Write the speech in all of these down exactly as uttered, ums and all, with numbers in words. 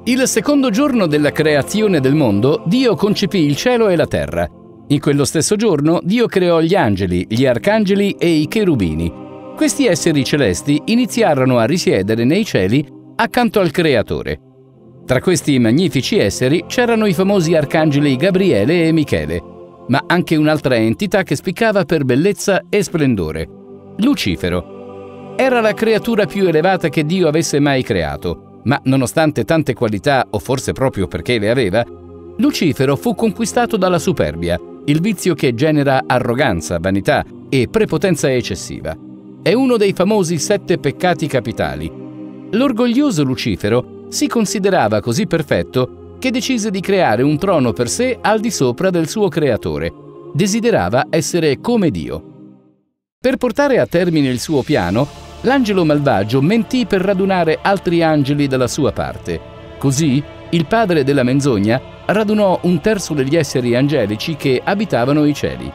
Il secondo giorno della creazione del mondo, Dio concepì il cielo e la terra. In quello stesso giorno, Dio creò gli angeli, gli arcangeli e i cherubini. Questi esseri celesti iniziarono a risiedere nei cieli accanto al Creatore. Tra questi magnifici esseri c'erano i famosi arcangeli Gabriele e Michele, ma anche un'altra entità che spiccava per bellezza e splendore: Lucifero. Era la creatura più elevata che Dio avesse mai creato, ma nonostante tante qualità, o forse proprio perché le aveva, Lucifero fu conquistato dalla superbia, il vizio che genera arroganza, vanità e prepotenza eccessiva. È uno dei famosi sette peccati capitali. L'orgoglioso Lucifero si considerava così perfetto che decise di creare un trono per sé al di sopra del suo creatore. Desiderava essere come Dio. Per portare a termine il suo piano, l'angelo malvagio mentì per radunare altri angeli dalla sua parte. Così, il padre della menzogna radunò un terzo degli esseri angelici che abitavano i cieli.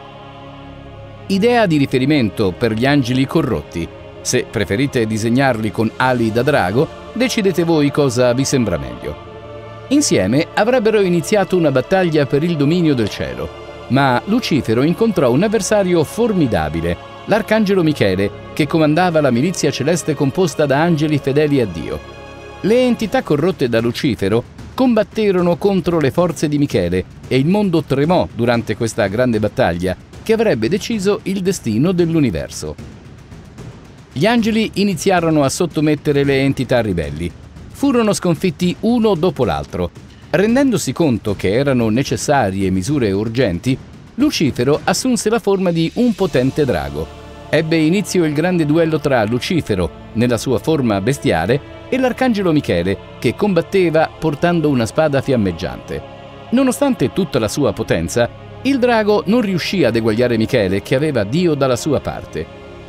Idea di riferimento per gli angeli corrotti. Se preferite disegnarli con ali da drago, decidete voi cosa vi sembra meglio. Insieme avrebbero iniziato una battaglia per il dominio del cielo, ma Lucifero incontrò un avversario formidabile, l'arcangelo Michele, che comandava la milizia celeste composta da angeli fedeli a Dio. Le entità corrotte da Lucifero combatterono contro le forze di Michele e il mondo tremò durante questa grande battaglia che avrebbe deciso il destino dell'universo. Gli angeli iniziarono a sottomettere le entità ribelli. Furono sconfitti uno dopo l'altro. Rendendosi conto che erano necessarie misure urgenti, Lucifero assunse la forma di un potente drago. Ebbe inizio il grande duello tra Lucifero, nella sua forma bestiale, e l'arcangelo Michele, che combatteva portando una spada fiammeggiante. Nonostante tutta la sua potenza, il drago non riuscì ad eguagliare Michele, che aveva Dio dalla sua parte.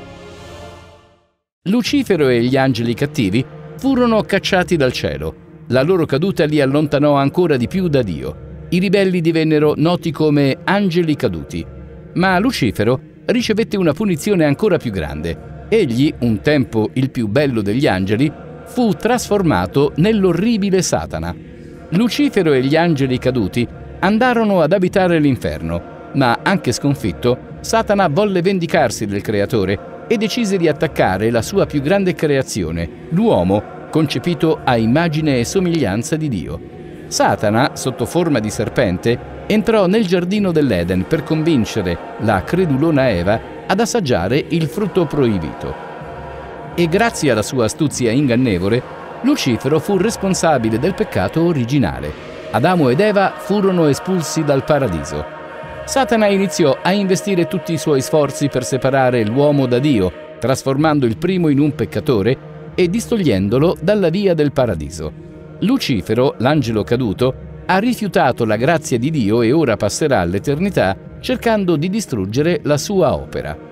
Lucifero e gli angeli cattivi furono cacciati dal cielo. La loro caduta li allontanò ancora di più da Dio. I ribelli divennero noti come angeli caduti. Ma Lucifero ricevette una punizione ancora più grande. Egli, un tempo il più bello degli angeli, fu trasformato nell'orribile Satana. Lucifero e gli angeli caduti andarono ad abitare l'inferno, ma anche sconfitto, Satana volle vendicarsi del Creatore e decise di attaccare la sua più grande creazione, l'uomo, concepito a immagine e somiglianza di Dio. Satana, sotto forma di serpente, entrò nel giardino dell'Eden per convincere la credulona Eva ad assaggiare il frutto proibito. E grazie alla sua astuzia ingannevole, Lucifero fu responsabile del peccato originale. Adamo ed Eva furono espulsi dal paradiso. Satana iniziò a investire tutti i suoi sforzi per separare l'uomo da Dio, trasformando il primo in un peccatore e distogliendolo dalla via del paradiso. Lucifero, l'angelo caduto, ha rifiutato la grazia di Dio e ora passerà all'eternità cercando di distruggere la sua opera.